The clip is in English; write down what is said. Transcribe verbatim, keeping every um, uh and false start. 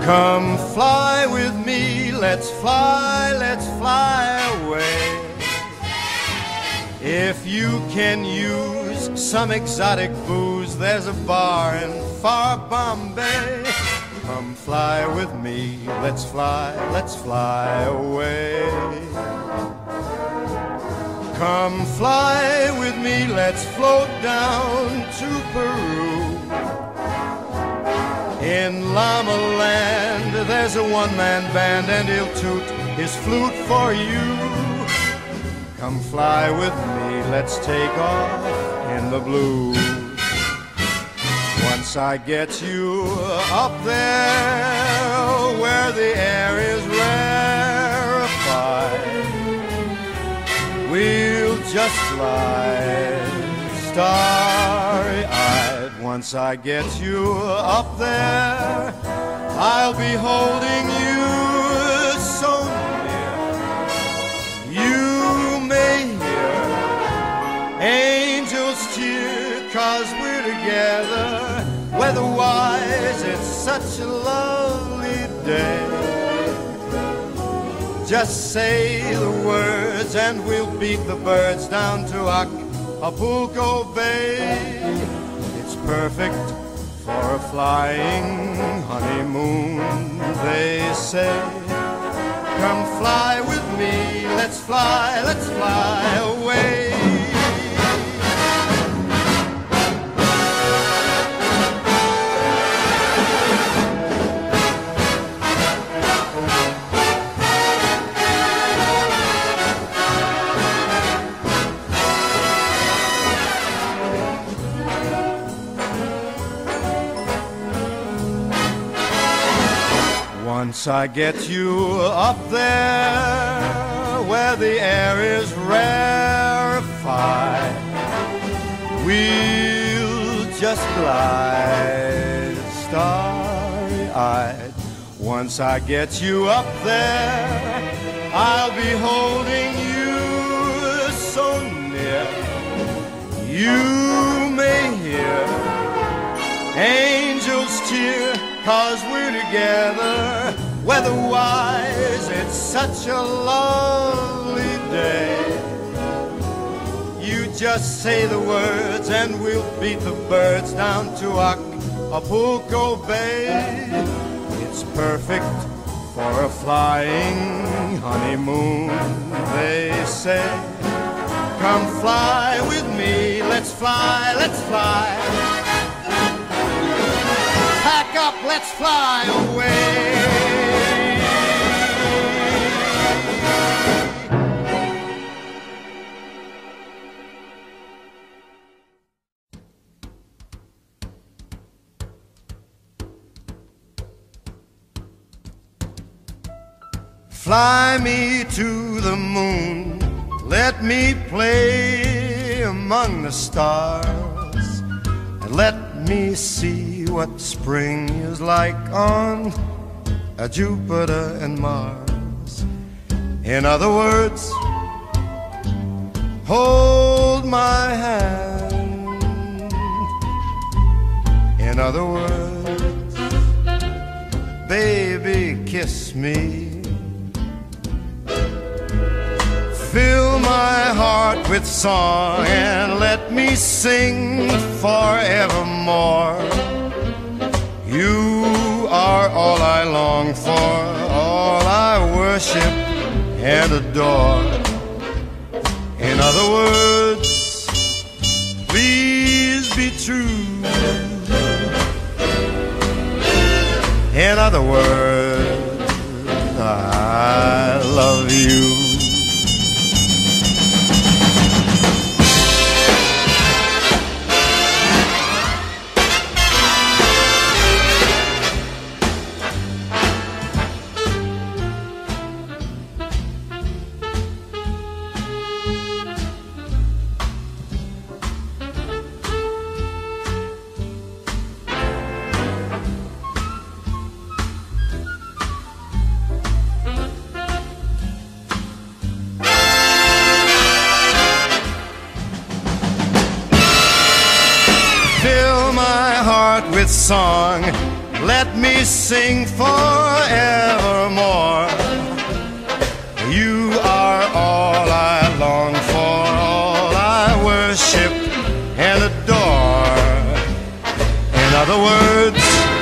Come fly with me, let's fly, let's fly away. If you can use some exotic booze, there's a bar in far Bombay. Come fly with me, let's fly, let's fly away. Come fly with me, let's float down to Peru. In Llama Land, there's a one-man band, and he'll toot his flute for you. Come fly with me, let's take off in the blue. Once I get you up there where the air is rarefied, we'll just fly starry-eyed. Once I get you up there, I'll be holding you so near. You may hear angels cheer, 'cause we're together. Weather-wise, it's such a lovely day. Just say the words and we'll beat the birds down to Acapulco Bay. It's perfect for a flying honeymoon, they say. Come fly with me, let's fly, let's fly away. Once I get you up there where the air is rarefied, we'll just glide starry-eyed. Once I get you up there, I'll be holding you so near. You may hear angels cheer, 'cause we're together. Weather-wise, it's such a lovely day. You just say the words and we'll beat the birds down to Acapulco Bay. It's perfect for a flying honeymoon, they say. Come fly with me, let's fly, let's fly. Pack up, let's fly away. Fly me to the moon, let me play among the stars, and let me see what spring is like on a Jupiter and Mars. In other words, hold my hand. In other words, baby, kiss me. Fill my heart with song and let me sing forevermore. You are all I long for, all I worship and adore. In other words, please be true. In other words, I love you. With song let me sing forevermore. You are all I long for, all I worship and adore. In other words,